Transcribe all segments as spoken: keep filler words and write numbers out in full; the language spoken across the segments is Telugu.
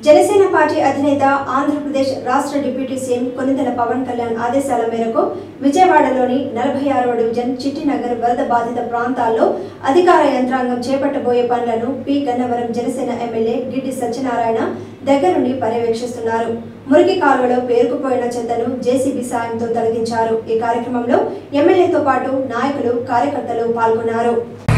జనసేన పార్టీ అధినేత ఆంధ్రప్రదేశ్ రాష్ట్ర డిప్యూటీ సీఎం కొనిదెల పవన్ కళ్యాణ్ ఆదేశాల మేరకు విజయవాడలోని నలభై ఆరవ డివిజన్ చిట్టినగర్ వరద బాధిత ప్రాంతాల్లో అధికార యంత్రాంగం చేపట్టబోయే పనులను పి గన్నవరం జనసేన ఎమ్మెల్యే గిడ్డి సత్యనారాయణ దగ్గరుండి పర్యవేక్షిస్తున్నారు. మురికి కాలువలో పేరుకుపోయిన చెత్తను జేసీబీ సాయంతో తొలగించారు. ఈ కార్యక్రమంలో ఎమ్మెల్యేతో పాటు నాయకులు, కార్యకర్తలు పాల్గొన్నారు.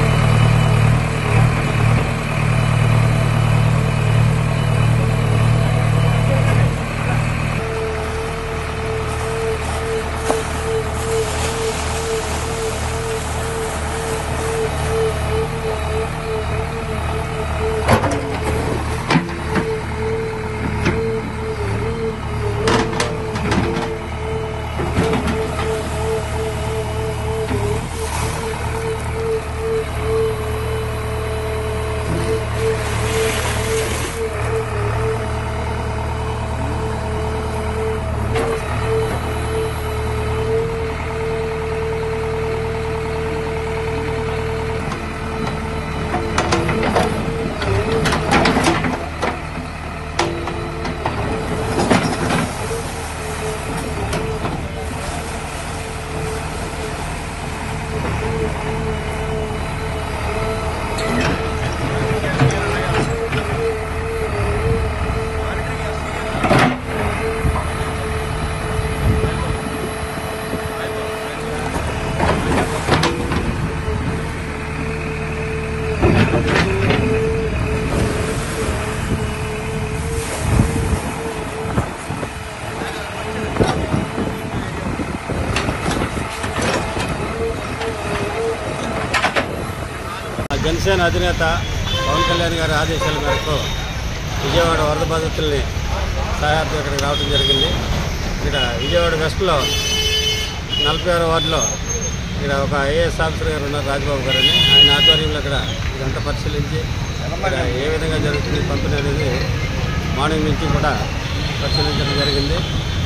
జనసేన అధినేత పవన్ కళ్యాణ్ గారి ఆదేశాల మేరకు విజయవాడ వరద బాధితుల్ని సహాయార్థం ఇక్కడికి రావడం జరిగింది. ఇక్కడ విజయవాడ వెస్ట్లో నలభై ఆరో వార్డులో ఇక్కడ ఒక ఐఏఎస్ ఆఫీసర్ గారు ఉన్నారు, రాజబాబు గారు అని. ఆయన ఆధ్వర్యంలో ఇక్కడ ఇదంతా పరిశీలించి ఇక్కడ ఏ విధంగా జరుగుతుంది పంపిణీ అనేది మార్నింగ్ నుంచి కూడా పరిశీలించడం జరిగింది.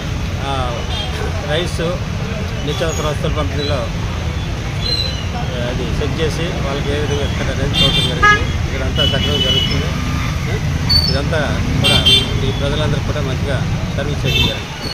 రైస్, నిత్యావసర వస్తువుల పంపిణీలో అది సెట్ చేసి వాళ్ళకి ఏ విధంగా ఇక్కడ రేంజ్ చూడటం జరిగింది. ఇక్కడంతా సక్రమంగా జరుగుతుంది. ఇదంతా కూడా ఈ ప్రజలందరికీ కూడా మంచిగా సర్వీస్ చేయడం జరిగింది.